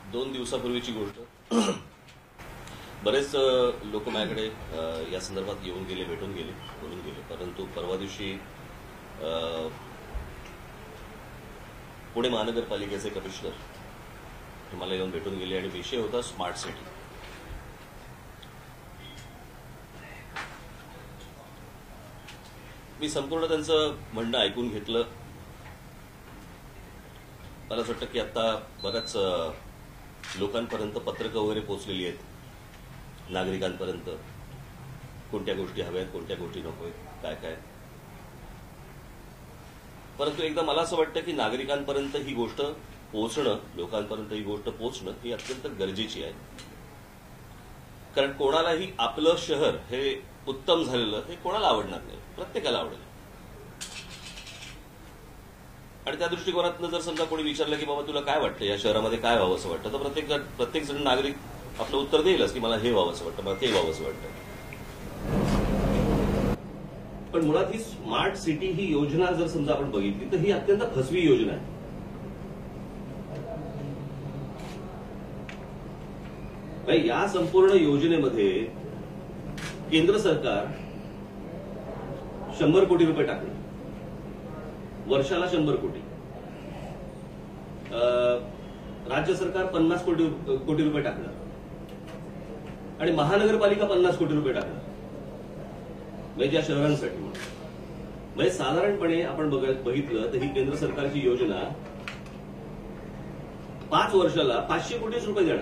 2 दिवसापूर्वीची गोष्ट. बरेच लोक माझ्याकडे या संदर्भात येऊन गेले, भेटून गेले, बोलून गेले. परंतु परवा दिवशी पुणे महानगरपालिकेचे कमिशनर मला येऊन भेटून गेले आणि विषय होता स्मार्ट सिटी. मी संपूर्ण त्यांचं म्हणणं ऐकून घेतलं. मला असं वाटतं की आता बऱ्याच लोकांपर्यंत पत्रकं वगैरे पोहोचलेली आहेत, नागरिकांपर्यंत. कोणत्या गोष्टी हव्यात, कोणत्या गोष्टी नकोय, काय काय. परंतु एकदा मला असं वाटतं की नागरिकांपर्यंत ही गोष्ट पोहोचणं, लोकांपर्यंत ही गोष्ट पोहोचणं ही अत्यंत गरजेची आहे. कारण कोणालाही आपलं शहर हे उत्तम झालेलं हे कोणाला आवडणार नाही, प्रत्येकाला आवडेल. आणि त्या दृष्टिकोनातनं जर समजा कोणी विचारलं की बाबा तुला काय वाटतं, या शहरामध्ये काय व्हावं असं वाटतं, तर प्रत्येक जण नागरिक आपलं उत्तर देईलच की मला हे व्हावं असं वाटतं, मला ते व्हावं असं वाटतं. पण मुळात ही स्मार्ट सिटी ही योजना जर समजा आपण बघितली तर ही अत्यंत फसवी योजना आहे. या संपूर्ण योजनेमध्ये केंद्र सरकार 100 कोटी रुपये टाकले, वर्षाला 100 कोटी. राज्य सरकार 50 कोटी रुपये टाकणार आणि महानगरपालिका 50 कोटी रुपये टाकणार, म्हणजे या शहरांसाठी. म्हणजे साधारणपणे आपण बघितलं तर ही केंद्र सरकारची योजना 5 वर्षाला 500 कोटी रुपये देणार.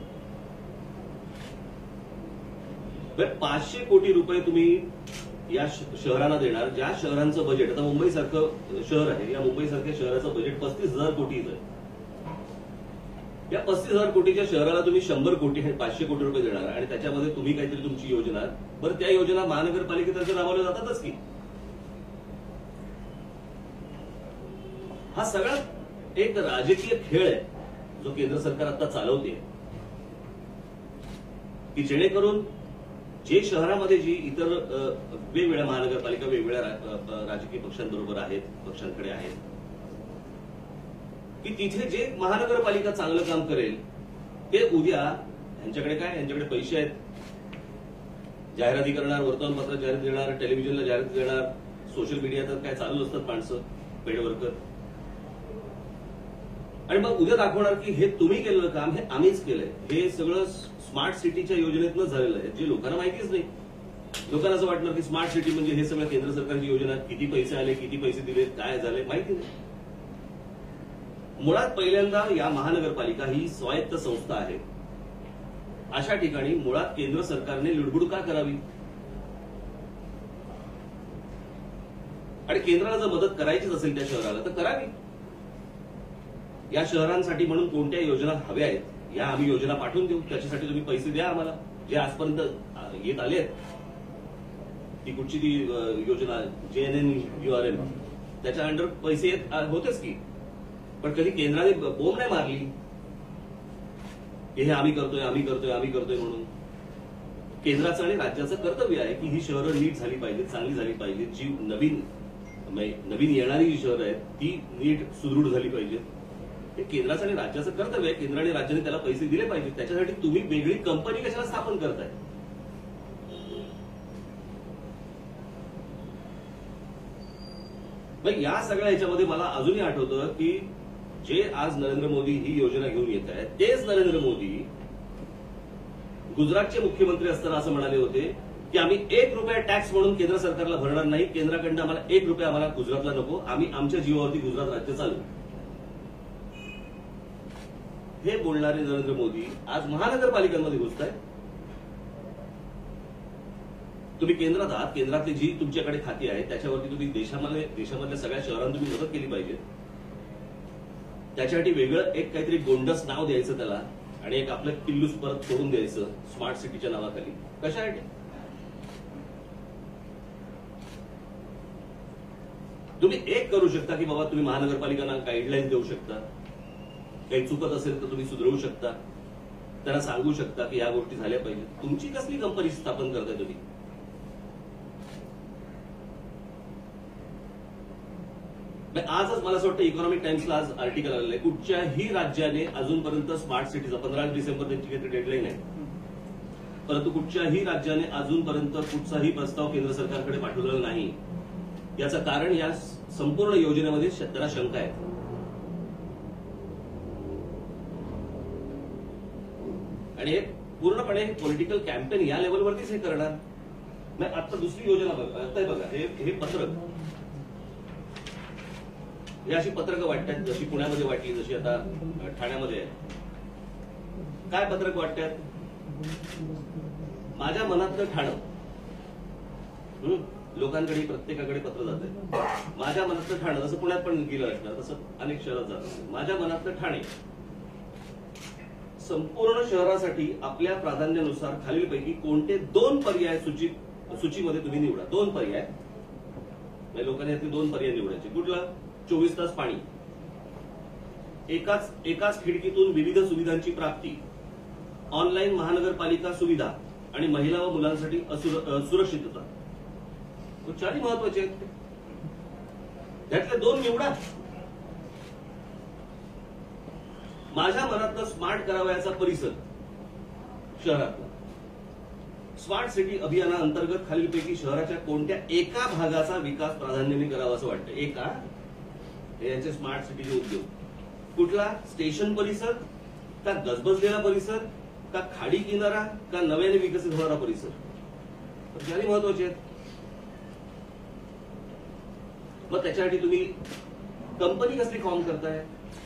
500 कोटी रुपये तुम्ही या शहरांना देणार, ज्या शहरांचं बजेट, आता मुंबई सारखं शहर आहे, या मुंबई सारख्या शहराचं बजेट 35,000 कोटीचं आहे. या 35,000 कोटीच्या शहराला तुम्ही 100 कोटी 500 कोटी रुपये देणार आणि त्याच्यामध्ये तुम्ही काहीतरी तुमची योजना, बरं त्या योजना महानगरपालिकेतर्फे राबवल्या जातातच की. हा सगळा एक राजकीय खेळ आहे जो केंद्र सरकार आता चालवते, की जेणेकरून जे शहरामध्ये जी इतर वेगवेगळ्या महानगरपालिका वेगवेगळ्या राजकीय पक्षांबरोबर आहेत, पक्षांकडे आहेत, की तिथे जे महानगरपालिका चांगलं काम करेल ते उद्या यांच्याकडे काय, यांच्याकडे पैसे आहेत, जाहिराती करणार, वर्तमानपत्रात जाहिरात देणार, टेलिव्हिजनला जाहिरात देणार, सोशल मीडियात काय चालू असतात माणसं, पेड वर्कर. आणि मग उद्या दाखवणार की हे तुम्ही केलेलं काम हे आम्हीच केलंय. हे सगळं स्मार्ट सिटीच्या योजनेतनं झालेलं आहे, जे लोकांना माहितीच नाही. लोकांना असं वाटणार की स्मार्ट सिटी म्हणजे हे सगळं केंद्र सरकारची योजना, किती पैसे आले, किती पैसे दिले, काय झाले, माहिती नाही. मुळात पहिल्यांदा या महानगरपालिका ही स्वायत्त संस्था आहे. अशा ठिकाणी मुळात केंद्र सरकारने लुडबुड का करावी? आणि केंद्राला जर मदत करायचीच असेल त्या शहराला तर करावी. या शहरांसाठी म्हणून कोणत्या योजना हव्या आहेत, या आम्ही योजना पाठवून देऊ, त्याच्यासाठी तुम्ही पैसे द्या आम्हाला. जे आजपर्यंत येत आले आहेत, ती कुठची ती योजना JNNURM, त्याच्या अंडर पैसे येत होतेच की. पण कधी केंद्राने बोंब नाही मारली की हे आम्ही करतोय, आम्ही करतोय, आम्ही करतोय म्हणून. केंद्राचं आणि राज्याचं कर्तव्य आहे की ही शहरं नीट झाली पाहिजेत, चांगली झाली पाहिजेत. जी नवीन येणारी जी शहरं आहेत ती नीट सुदृढ झाली पाहिजेत. हे केंद्राचं आणि राज्याचं कर्तव्य आहे. केंद्र आणि राज्याने त्याला पैसे दिले पाहिजेत. त्याच्यासाठी तुम्ही वेगळी कंपनी कशाला स्थापन करताय? या सगळ्या ह्याच्यामध्ये मला अजूनही आठवतं की जे आज नरेंद्र मोदी ही योजना घेऊन येत आहेत, तेच नरेंद्र मोदी गुजरातचे मुख्यमंत्री असताना असं म्हणाले होते की आम्ही 1 रुपया टॅक्स म्हणून केंद्र सरकारला भरणार नाही, केंद्राकडनं आम्हाला 1 रुपया आम्हाला गुजरातला नको, आम्ही आमच्या जीवावरती गुजरात राज्य चालू. हे बोलणारे नरेंद्र मोदी आज महानगरपालिकांमध्ये घुसतायत. तुम्ही केंद्रात आहात, केंद्रातली जी तुमच्याकडे खाती आहेत त्याच्यावरती तुम्ही देशामधल्या सगळ्या शहरांना तुम्ही मदत केली पाहिजे. त्याच्यासाठी वेगळं एक काहीतरी गोंडस नाव द्यायचं त्याला आणि एक आपलं पिल्लूस परत सोडून द्यायचं स्मार्ट सिटीच्या नावाखाली. कशासाठी? तुम्ही एक करू शकता की बाबा तुम्ही महानगरपालिकांना गाईडलाईन देऊ शकता, काही चुकत असेल तर तुम्ही सुधारू शकता, त्यांना सांगू शकता की या गोष्टी झाल्या पाहिजेत. तुमची कसली कंपनी स्थापन करताय तुम्ही? आजच मला असं वाटतं इकॉनॉमिक टाइम्सला आज आर्टिकल आलेलं आहे, कुठच्याही राज्याने अजूनपर्यंत स्मार्ट सिटीचा 15 डिसेंबर त्यांची काहीतरी डेडलाईन आहे, परंतु कुठच्याही राज्याने अजूनपर्यंत कुठचाही प्रस्ताव केंद्र सरकारकडे पाठवलेला नाही. याचं कारण या संपूर्ण योजनेमध्ये त्याला शंका आहे. आणि हे पूर्णपणे पॉलिटिकल कॅम्पेन या लेवलवरतीच हे करणार. आता दुसरी योजना बघा, आता हे बघा, हे पत्रक, ही अशी पत्रकं वाटतात जशी पुण्यामध्ये वाटली, जशी आता ठाण्यामध्ये आहे. काय पत्रक वाटतात? माझ्या मनातलं ठाणं. लोकांकडे प्रत्येकाकडे पत्र जात आहे. माझ्या मनातलं ठाणं, जसं पुण्यात पण गेलं असणार तसं अनेक शहरात जात. माझ्या मनातलं ठाणे संपूर्ण शहरासाठी आपल्या प्राधान्यानुसार खालीलपैकी कोणते 2 पर्याय सूचीमध्ये तुम्ही निवडा. 2 पर्याय, लोकांनी यातले 2 पर्याय निवडायचे. कुठला? 24 तास पाणी, एकाच खिडकीतून विविध सुविधांची प्राप्ती, ऑनलाईन महानगरपालिका सुविधा आणि महिला व मुलांसाठी सुरक्षितता. 4 महत्वाचे आहेत. त्यातले 2 निवडा. माझ्या मनातलं स्मार्ट करावयाचा परिसर शहरातला. स्मार्ट सिटी अभियानाअंतर्गत खालीलपैकी शहराच्या कोणत्या एका भागाचा विकास प्राधान्याने करावा असं वाटतं? एका, यांचे स्मार्ट सिटीचे उद्योग. कुठला? स्टेशन परिसर का गजबजलेला परिसर का खाडी किनारा का नव्याने विकसित होणारा परिसर? 4 महत्वाचे आहेत. मग त्याच्यासाठी तुम्ही कंपनी कसली फॉर्म करताय?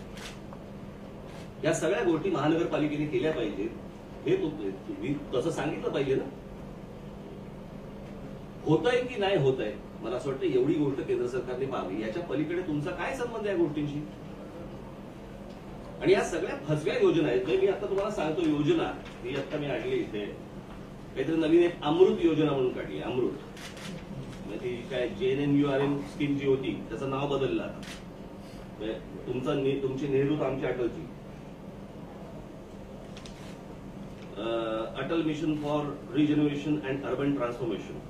या सगळ्या गोष्टी महानगरपालिकेने केल्या पाहिजेत. हे तुम्ही तसं सांगितलं पाहिजे ना. होतंय की नाही होतंय, मला असं वाटतं एवढी गोष्ट केंद्र सरकारने पाहावी. याच्या पलीकडे तुमचा काय संबंध आहे या गोष्टींशी? आणि या सगळ्या फसव्या योजना आहेत. मी आता तुम्हाला सांगतो योजना ही आता मी आणली इथे, काहीतरी नवीन एक अमृत योजना म्हणून काढली. अमृत ती काय JNNURM स्कीम जी होती त्याचं नाव बदललं आता. तुमची नेहरू तर आमची अटलची, Atal mission for regeneration and urban transformation.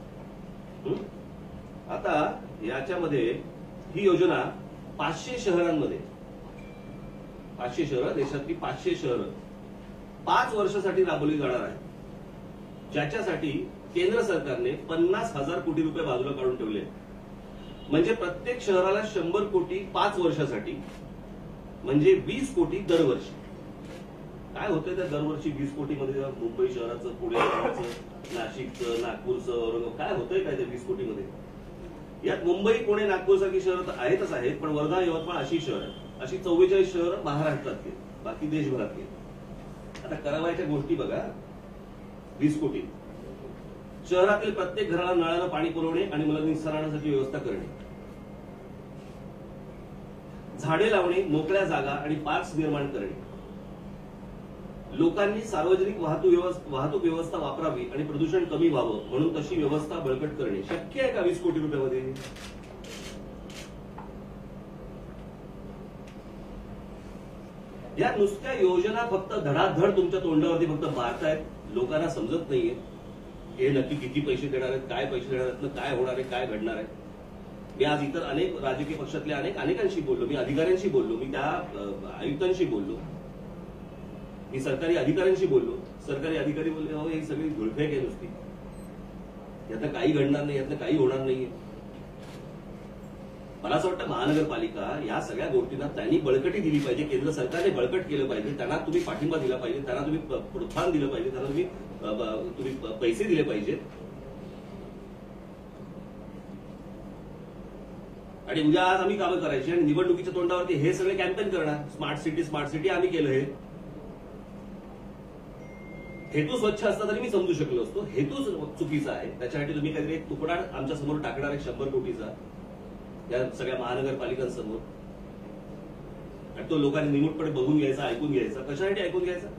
आता याच्यामध्ये ही योजना 500 शहरांमध्ये, 500 शहरं, देशातली 500 शहरं 5 वर्षासाठी राबवली जाणार आहे, ज्याच्यासाठी केंद्र सरकारने 50,000 कोटी रुपये बाजूला काढून ठेवले. म्हणजे प्रत्येक शहराला 100 कोटी 5 वर्षासाठी, म्हणजे 20 कोटी दरवर्षी. काय होतंय त्या दरवर्षी 20 कोटीमध्ये? मुंबई शहराचं, पुणे शहराचं, नाशिकचं, नागपूरचं, औरंगाबाद, काय होतंय काय त्या 20 कोटीमध्ये? यात मुंबई, पुणे, नागपूर सारखी शहरं तर आहेतच आहेत, पण वर्धा, यवतमाळ अशी शहरं आहेत. अशी 44 शहरं महाराष्ट्रातली, बाकी देशभरातली. आता करावयाच्या गोष्टी बघा. 20 कोटी शहरातील प्रत्येक घराला नळानं पाणी पुरवणे आणि मलनिस्सारणासाठी व्यवस्था करणे, झाडे लावणे, मोकळ्या जागा आणि पार्क्स निर्माण करणे, लोकांनी सार्वजनिक वाहतूक व्यवस्था वापरावी आणि प्रदूषण कमी व्हावं म्हणून तशी व्यवस्था बळकट करणे. शक्य आहे का 20 कोटी रुपयामध्ये? या नुसत्या योजना फक्त धडाधड तुमच्या तोंडावरती फक्त मारतायत. लोकांना समजत नाहीये हे नक्की किती पैसे देणार आहेत, काय पैसे देणार आहेत, काय होणार आहे, काय घडणार आहे. मी आज इतर अनेक राजकीय पक्षातल्या अनेकांशी बोललो, मी अधिकाऱ्यांशी बोललो, मी त्या आयुक्तांशी बोललो, मी सरकारी अधिकाऱ्यांशी बोललो. सरकारी अधिकारी बोलले, हो ही सगळी धुळफेक आहे नुसती, यातनं काही घडणार नाही, यातनं काही होणार नाहीये. मला असं वाटतं महानगरपालिका या सगळ्या गोष्टींना त्यांनी बळकटी दिली पाहिजे. केंद्र सरकारने बळकट केलं पाहिजे. त्यांना तुम्ही पाठिंबा दिला पाहिजे, त्यांना तुम्ही प्रोत्साहन दिलं पाहिजे, त्यांना तुम्ही पैसे दिले पाहिजेत. आणि उद्या आज आम्ही कामं करायची आणि निवडणुकीच्या तोंडावरती हे सगळे कॅम्पेन करणार. स्मार्ट सिटी आम्ही केलं. हे हेतू स्वच्छ असता तरी मी समजू शकलो असतो. हेतू चुकीचा आहे. त्याच्यासाठी तुम्ही काहीतरी एक तुकडा आमच्या समोर टाकणार आहे 100 कोटीचा या सगळ्या महानगरपालिकांसमोर, आणि तो लोकांनी निमूटपणे बघून घ्यायचा, ऐकून घ्यायचा. कशासाठी ऐकून घ्यायचा?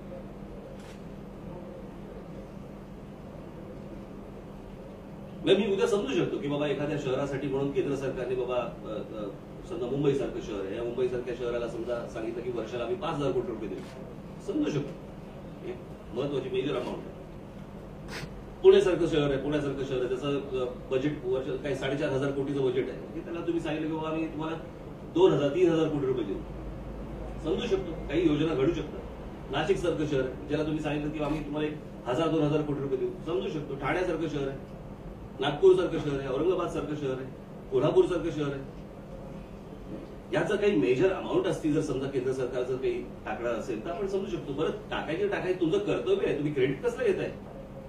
मी उद्या समजू शकतो की बाबा एखाद्या शहरासाठी म्हणून केंद्र सरकारने बाबा समजा मुंबई सारखं शहर आहे, या मुंबई सारख्या शहराला समजा सांगितलं की वर्षाला आम्ही 5,000 कोटी रुपये देऊ. समजू शकतो, एक महत्वाची मेजर अमाऊंट आहे. पुण्यासारखं शहर आहे, पुण्यासारखं शहर आहे, त्याचं बजेट वर्ष काही 4,500 कोटीचं बजेट आहे, की त्याला तुम्ही सांगितलं की बाबा आम्ही तुम्हाला 2,000-3,000 कोटी रुपये देऊ. समजू शकतो, काही योजना घडू शकतात. नाशिक सारखं शहर आहे, ज्याला तुम्ही सांगितलं की आम्ही तुम्हाला 1,000-2,000 कोटी रुपये देऊ, समजू शकतो. ठाण्यासारखं शहर आहे, नागपूर सारखं शहर आहे, औरंगाबाद सारखं शहर आहे, कोल्हापूर सारखं शहर आहे. याचं काही मेजर अमाऊंट असती जर समजा केंद्र सरकारचं काही टाकणार असेल तर आपण समजू शकतो. बरं, टाकायचं तुमचं कर्तव्य आहे, तुम्ही क्रेडिट कसलं घेत आहे?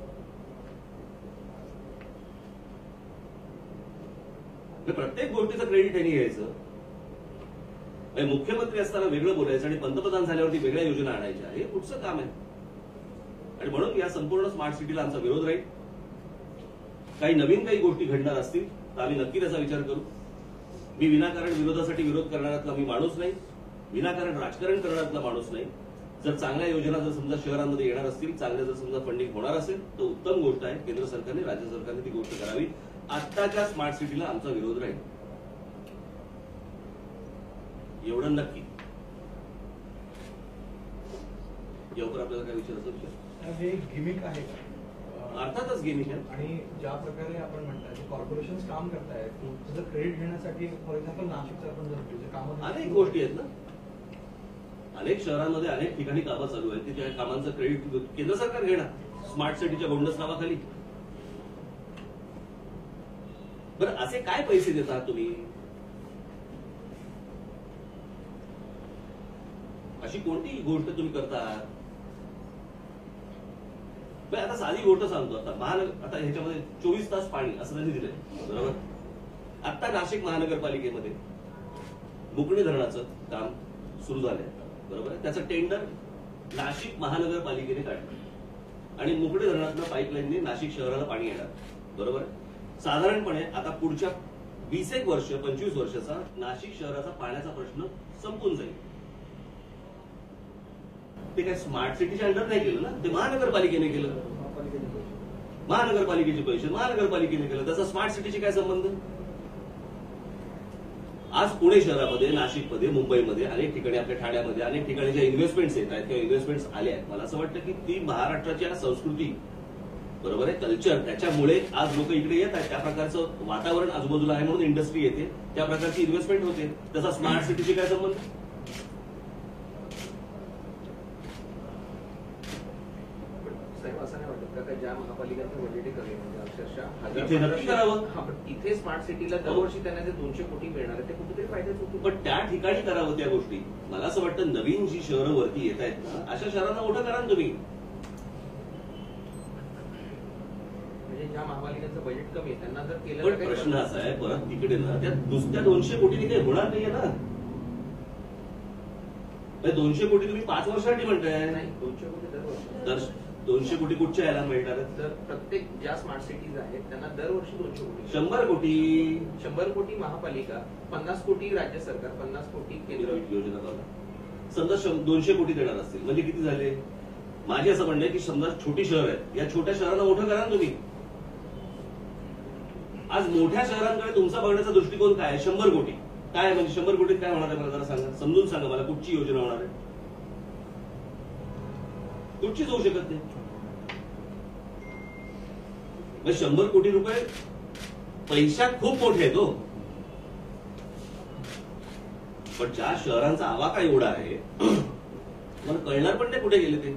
प्रत्येक गोष्टीचं क्रेडिट त्यांनी घ्यायचं. मुख्यमंत्री असताना वेगळं बोलायचं आणि पंतप्रधान झाल्यावरती वेगळ्या योजना आणायच्या, हे कुठचं काम आहे? आणि म्हणून या संपूर्ण स्मार्ट सिटीला आमचा विरोध राहील. काही गोष्टी घडणार असतील तर आम्ही नक्की त्याचा विचार करू. मी विनाकारण विरोधासाठी विरोध करणाऱ्यातला मी माणूस नाही, विनाकारण राजकारण करणाऱ्यातला माणूस नाही. जर चांगल्या योजना जर समजा शहरांमध्ये येणार असतील, चांगल्या जर समजा फंडिंग होणार असेल तर उत्तम गोष्ट आहे. केंद्र सरकारने, राज्य सरकारने ती गोष्ट करावी. आत्ताच्या स्मार्ट सिटीला आमचा विरोध राहील, एवढं नक्की. यावर आपल्याला काय विचारायचं विचार? हे गिमिक आहे का? अर्थातच गिमिक आहे. आणि ज्या प्रकारे आपण म्हणताय कॉर्पोरेशन काम करतायत, त्याचं क्रेडिट घेण्यासाठी फॉर एक्झाम्पल नाशिकचं आपण जर काम, अनेक गोष्टी आहेत ना, अनेक शहरांमध्ये अनेक ठिकाणी कामं चालू आहेत. त्या कामांचं क्रेडिट केंद्र सरकार घेणार स्मार्ट सिटीच्या गोंडस नावाखाली. बरं, असे काय पैसे देतात तुम्ही? अशी कोणती गोष्ट तुम्ही करतात? आता साधी गोष्ट सांगतो. आता ह्याच्यामध्ये 24 तास पाणी असं त्यांनी दिलंय, बरोबर. आता नाशिक महानगरपालिकेमध्ये बुकणी धरणाचं काम सुरू झालंय, बरोबर. त्याचं टेंडर नाशिक महानगरपालिकेने काढलं आणि मुकणे धरणातल्या पाईपलाईनने नाशिक शहराला पाणी येणार, बरोबर. साधारणपणे आता पुढच्या 20 वर्ष 25 वर्षाचा नाशिक शहराचा पाण्याचा प्रश्न संपून जाईल. ते काय स्मार्ट सिटीच्या अंडर नाही केलं ना, ते महानगरपालिकेने केलं. महानगरपालिकेचे पैसे महानगरपालिकेने केलं, त्याचा स्मार्ट सिटीशी काय संबंध? आज पुणे शहरामध्ये, नाशिकमध्ये, मुंबईमध्ये, अनेक ठिकाणी, आपल्या ठाण्यामध्ये अनेक ठिकाणी ज्या इन्व्हेस्टमेंट्स येत आहेत किंवा इन्व्हेस्टमेंट्स आल्या आहेत, मला असं वाटतं की ती महाराष्ट्राच्या संस्कृती, बरोबर आहे, कल्चर, त्याच्यामुळे आज लोक इकडे येत आहेत. त्या प्रकारचं वातावरण आजूबाजूला आहे म्हणून इंडस्ट्री येते, त्या प्रकारची इन्व्हेस्टमेंट होते. त्याचा स्मार्ट सिटीशी काय संबंध? असं नाही वाटत का ज्या महापालिकांचं बजेट कमी म्हणजे अक्षरशः इथे नक्की करावं. इथे स्मार्ट सिटीला दरवर्षी त्यांना जे 200 कोटी मिळणार आहे ते कुठेतरी फायद्याच होतो. पण त्या ठिकाणी करावं त्या गोष्टी. मला असं वाटतं नवीन जी शहरं वरती येत आहेत ना, अशा शहरांना मोठं करा ना तुम्ही. म्हणजे ज्या महापालिकांचं बजेट कमी आहे त्यांना जर केलं. पण प्रश्न असा आहे परत तिकडे ना, त्या दुसऱ्या 200 कोटीने काही होणार नाहीये ना. 200 कोटी तुम्ही 5 वर्षासाठी म्हणताय. नाही, 200 कोटी दरवर्षी. 200 कोटी कुठच्या यायला मिळणार? तर प्रत्येक ज्या स्मार्ट सिटीज आहेत त्यांना दरवर्षी 200 कोटी. 100 कोटी. 100 कोटी महापालिका, 50 कोटी राज्य सरकार, 50 कोटी केंद्र योजना बघा. समजा 200 कोटी देणार असतील म्हणजे किती झाले? माझे असं म्हणणं आहे की समजा छोटी शहर आहेत, या छोट्या शहरांना मोठं करा ना तुम्ही. आज मोठ्या शहरांकडे तुमचा बघण्याचा दृष्टिकोन काय आहे? 100 कोटी काय म्हणजे 100 कोटीत काय होणार आहे मला जरा सांगा, समजून सांगा मला. कुठची योजना होणार आहे? कुठचीच होऊ शकत नाही. 100 कोटी रुपये पैशात खूप मोठे आहेत हो, पण ज्या शहरांचा आवाका एवढा आहे मला कळणार पण नाही कुठे गेले ते.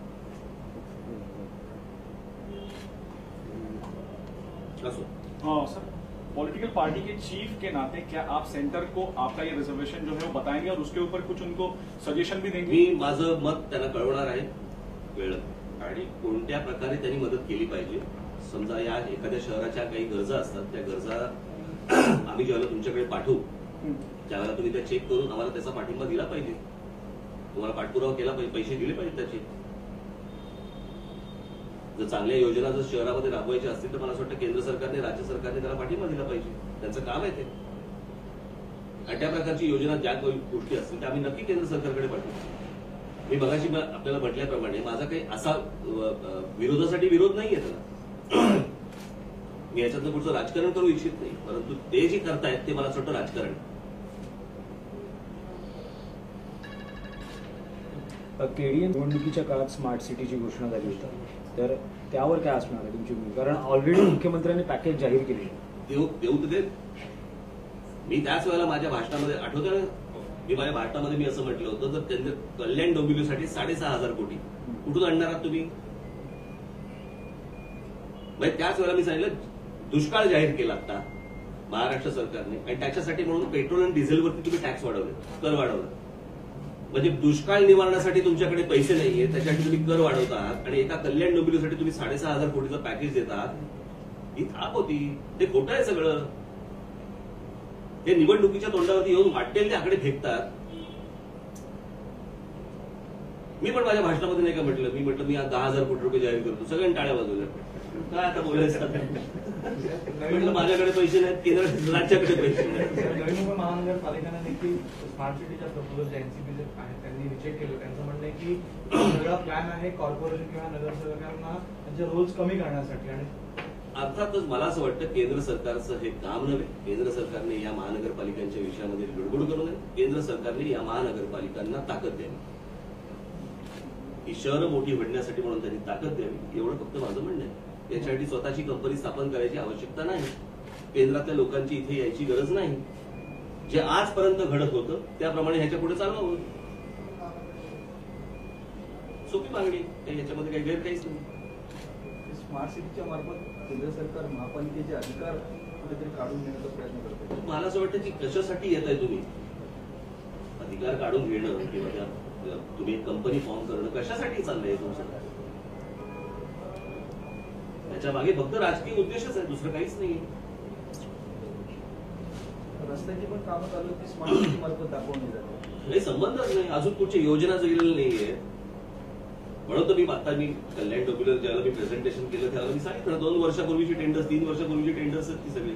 हाँ सर, पॉलिटिकल पार्टी के चीफ के नाते क्या आप सेंटर को आपका ये रिजर्वेशन जो है वो बताएंगे और उसके ऊपर कुछ उनको सजेशन भी देंगे? मी माझं मत त्यांना कळवणार आहे वेळ, आणि कोणत्या प्रकारे त्यांनी मदत केली पाहिजे. समजा या एखाद्या शहराच्या काही गरजा असतात, त्या गरजा आम्ही ज्यावेळेला तुमच्याकडे पाठवू त्यावेळेला तुम्ही त्या चेक करून आम्हाला त्याचा पाठिंबा दिला पाहिजे, तुम्हाला पाठपुरावा केला पाहिजे, पैसे दिले पाहिजे त्याचे. जर चांगल्या योजना जर शहरामध्ये राबवायच्या असतील तर मला असं वाटतं केंद्र सरकारने, राज्य सरकारने त्याला पाठिंबा दिला पाहिजे. त्यांचं काम आहे ते. आणि त्या प्रकारची योजना ज्या गोष्टी असतील त्या आम्ही नक्की केंद्र सरकारकडे पाठवू. मी मगाशी आपल्याला म्हटल्याप्रमाणे माझा काही असा विरोधासाठी विरोध नाहीये त्याला. मी याच्यातलं पुढचं राजकारण करू इच्छित नाही, परंतु ते जे करतायत ते मला असं वाटतं राजकारण. केडीएम निवडणुकीच्या काळात स्मार्ट सिटीची घोषणा झाली होती, तर त्यावर काय असणार आहे तुमची भूमिका? कारण ऑलरेडी मुख्यमंत्र्यांनी पॅकेज जाहीर केले. देऊ तर दे. मी त्याच वेळेला माझ्या भाषणामध्ये आठवतं ना, मी माझ्या भाषणामध्ये मी असं म्हटलं होतं, तर त्यांनी कल्याण डोंबिवलीसाठी 6,500 कोटी कुठून आणणार आहात तुम्ही? म्हणजे त्याच वेळेला मी सांगितलं दुष्काळ जाहीर केला आता महाराष्ट्र सरकारने, आणि त्याच्यासाठी म्हणून पेट्रोल आणि डिझेलवरती तुम्ही टॅक्स वाढवले, कर वाढवला. म्हणजे दुष्काळ निवारणासाठी तुमच्याकडे पैसे नाहीये, त्याच्यासाठी तुम्ही कर वाढवत आहात, आणि एका कल्याण डोंबिवलीसाठी तुम्ही 6,500 कोटीचं पॅकेज देत आहात. ही थाप होती. ते खोटं आहे सगळं. ते निवडणुकीच्या तोंडावरती येऊन वाटेल ते आकडे फेकतात. मी पण माझ्या भाषणामध्ये नाही का म्हटलं, मी म्हटलं मी 10,000 कोटी रुपये जाहीर करतो, सगळ्यांनी टाळ्या वाजवल्या. काय आता बोलायचं? म्हटलं माझ्याकडे पैसे नाहीत, केंद्र राज्याकडे पैसे नाहीत. नवी मुंबई महानगरपालिकेने देखील स्मार्ट सिटीच्या प्रपोजल एनसीपी जे आहेत त्यांनी रिजेक्ट केलं. त्यांचं म्हणणं आहे की सगळा प्लॅन आहे कॉर्पोरेशन किंवा नगरसेवकांना त्यांचे रोल्स कमी करण्यासाठी. आणि अर्थातच मला असं वाटतं केंद्र सरकारचं हे काम नव्हे. केंद्र सरकारने या महानगरपालिकांच्या विषयामध्ये लुडबुड करू नये. केंद्र सरकारने या महानगरपालिकांना ताकद द्यावी. ही शहरं मोठी होण्यासाठी म्हणून त्यांनी ताकद द्यावी, एवढं फक्त माझं म्हणणं आहे. याच्यासाठी स्वतःची कंपनी स्थापन करायची आवश्यकता नाही. केंद्रातल्या लोकांची इथे यायची गरज नाही. जे आजपर्यंत घडत होतं त्याप्रमाणे ह्याच्या पुढे चालवावं. सोपी मागणी, याच्यामध्ये काही गैर काहीच नाही. स्मार्ट सिटीच्या मार्फत केंद्र सरकार महापालिकेचे अधिकार कुठेतरी काढून घेण्याचा प्रयत्न करते. मला असं वाटतं की कशासाठी येत आहे तुम्ही? अधिकार काढून घेणं किंवा तुम्ही एक कंपनी फॉर्म करणं कशासाठी चाललंय तुमचं? त्याच्या मागे फक्त राजकीय उद्देशच आहे, दुसरं काहीच नाही. रस्त्याची पण कामं चालू ती स्मार्ट सिटी मार्फत दाखवली जाते. काही संबंधच नाही. अजून कुठची योजना जगलेली नाहीये. म्हणून तर मी आता मी कल्याण डोंबिवलीला ज्यावेळेला मी प्रेझेंटेशन केलं त्यावेळेला मी सांगितलं 2 वर्षापूर्वीची टेंडर्स, 3 वर्षापूर्वीची टेंडर्स आहेत ती सगळी.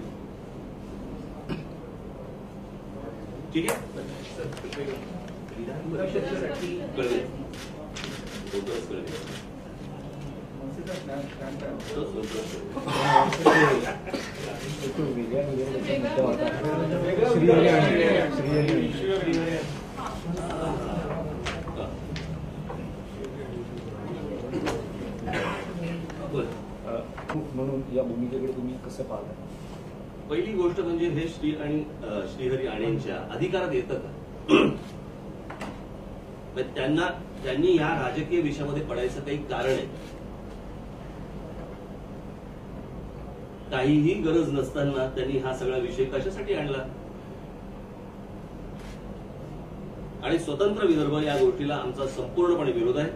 ठीक आहे, विधान परिषदेसाठी कळले, लवकरच कळले. मनसेचा प्लॅन काय लवकरच तो वेगळ्या मुद्दा होता. श्रीहरी आणि श्रीहरी म्हणून या भूमिकेकडे तुम्ही कसं पाहता? पहिली गोष्ट म्हणजे हे श्रीहरी आणेंच्या अधिकारात येतं का? त्यांनी या राजकीय विषयामध्ये पडायचं काही कारण आहे? काहीही गरज नसताना त्यांनी हा सगळा विषय कशासाठी आणला? आणि स्वतंत्र विदर्भ या गोष्टीला आमचा संपूर्णपणे विरोध आहे.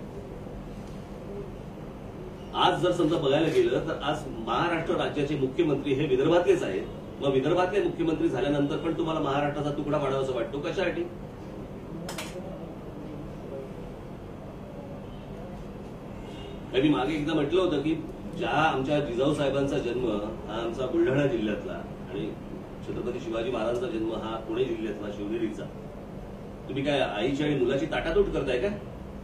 आज जर समजा बघायला गेलं तर आज महाराष्ट्र राज्याचे मुख्यमंत्री हे विदर्भातलेच आहेत. मग विदर्भातले मुख्यमंत्री झाल्यानंतर पण तुम्हाला महाराष्ट्राचा तुकडा पाडावासा वाटतो कशासाठी? मी मागे एकदा म्हटलं होतं की ज्या आमच्या जिजाऊ साहेबांचा जन्म हा आमचा बुलढाणा जिल्ह्यातला आणि छत्रपती शिवाजी महाराजांचा जन्म हा पुणे जिल्ह्यातला शिवनेरीचा, तुम्ही काय आईची आणि मुलाची ताटातूट करताय का?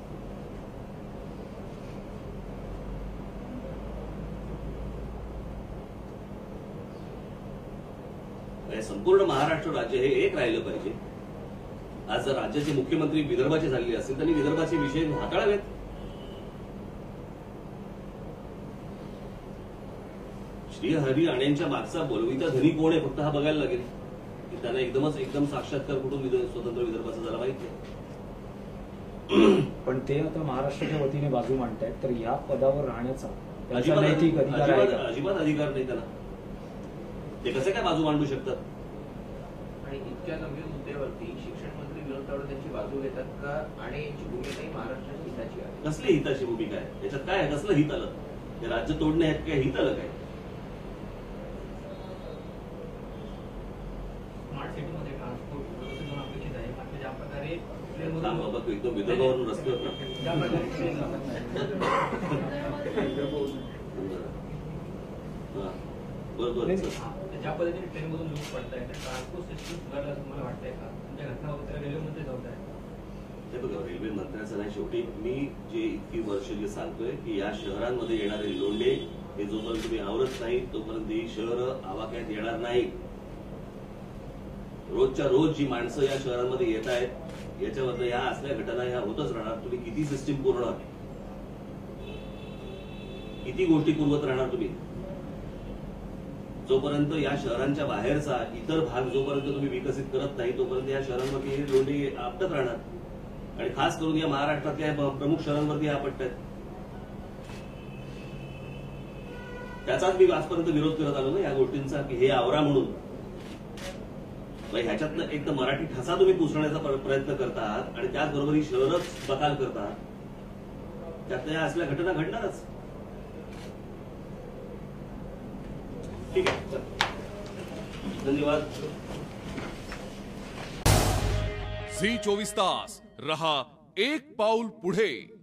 संपूर्ण महाराष्ट्र राज्य हे एक राहिलं पाहिजे. आज जर राज्याचे मुख्यमंत्री विदर्भाचे झालेले असतील त्यांनी विदर्भाचे विषय हाताळावेत. श्रीहरी आणेंच्या मागचा बोलवीचा धनी कोण आहे फक्त हा बघायला लागेल की त्यांना एकदम साक्षात्कार कुठून स्वतंत्र विदर्भाचा झाला माहिती आहे. पण ते आता महाराष्ट्राच्या वतीने बाजू मांडतायत, तर या पदावर राहण्याचा त्यांचा नैतिक अधिकार आहे का? अजिबात अधिकार नाही त्यांना. ते कसे काय बाजू मांडू शकतात? आणि इतक्या गंभीर मुद्द्यावरती शिक्षण मंत्री विनोद तावडे त्यांची बाजू घेतात का? आणि यांची भूमिका ही महाराष्ट्राच्या हिताची आहे. कसली हिताची भूमिका आहे? याच्यात काय आहे? कसलं हित आलं? हे राज्य तोडणे आहेत काय? हित आलं काय? स्मार्ट सिटीमध्ये ट्रान्सपोर्ट व्यवस्था अपेक्षित आहे. मात्र ज्या प्रकारे बाबा तू एकदम विदर्भावरून रस्त्यावर ना. ज्या प्रकारे बरोबर. ज्या पद्धतीने ट्रेनमधून लूट पडत आहे, ट्रान्सपोर्ट सिस्टम सुधारला असं मला वाटतंय का? तुमच्या घटना वगैरे रेल्वेमध्ये जात आहे. हे बघा, रेल्वे मंत्र्याचं नाही, शेवटी मी जे इतकी वर्ष जे सांगतोय की या शहरांमध्ये येणारे लोंढे हे जोपर्यंत तुम्ही आवरत नाही तोपर्यंत ही शहरं आवाक्यात येणार नाही. रोजच्या रोज जी माणसं या शहरांमध्ये येत आहेत याच्यावर या असल्या घटना ह्या होतच राहणार. तुम्ही किती सिस्टीम पूर्ण किती गोष्टी पूर्वत राहणार तुम्ही? जोपर्यंत या शहरांच्या बाहेरचा इतर भाग जोपर्यंत तुम्ही विकसित करत नाही तोपर्यंत या शहरांवरती हे लोंढे आपटत राहणार आणि खास करून या महाराष्ट्रातल्या प्रमुख शहरांवरती हे आपटत आहेत. त्याचाच मी आजपर्यंत विरोध करत आलो ना या गोष्टींचा की हे आवरा म्हणून. ह्याच्यातनं एक तर मराठी ठसा तुम्ही पुसण्याचा प्रयत्न करतात आणि त्याचबरोबर ही शहरच बकाल करतात. त्यातल्या या असल्या घटना घडणारच. ठीक आहे, चल. धन्यवाद. झी 24 तास रहा एक पाऊल पुढे.